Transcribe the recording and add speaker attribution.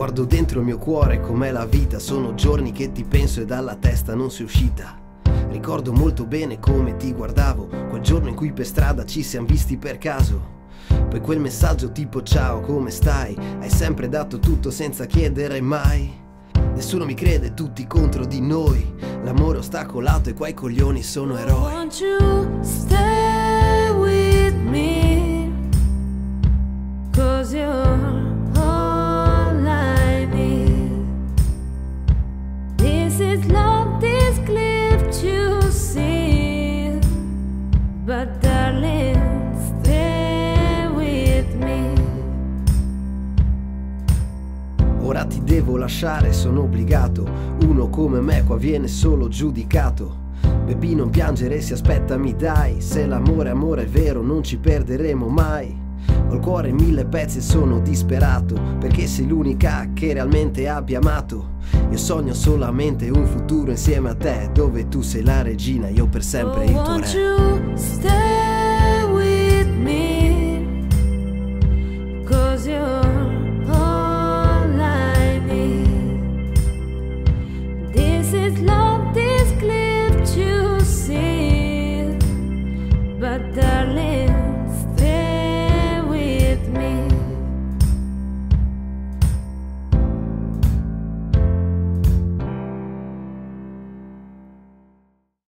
Speaker 1: Guardo dentro il mio cuore com'è la vita, sono giorni che ti penso e dalla testa non sei uscita. Ricordo molto bene come ti guardavo, quel giorno in cui per strada ci siamo visti per caso. Poi quel messaggio tipo ciao, come stai? Hai sempre dato tutto senza chiedere mai. Nessuno mi crede, tutti contro di noi. L'amore ostacolato e qua i coglioni sono eroi.
Speaker 2: Won't you stay with me? 'Cause you're all I need. This is love, this cliff to see. But darling, stay with me.
Speaker 1: Ora ti devo lasciare, sono obbligato. Uno come me qua viene solo giudicato. Baby, non piangere, si aspetta, mi dai. Se l'amore amore è vero non ci perderemo mai. Ho il cuore in 1000 pezzi e sono disperato, perché sei l'unica che realmente abbia amato. Io sogno solamente un futuro insieme a te, dove tu sei la regina, io per sempre il tuo
Speaker 2: Won't
Speaker 1: re.
Speaker 2: you stay with me? 'Cause you're all I need. This is love, this cliff to see. But darling,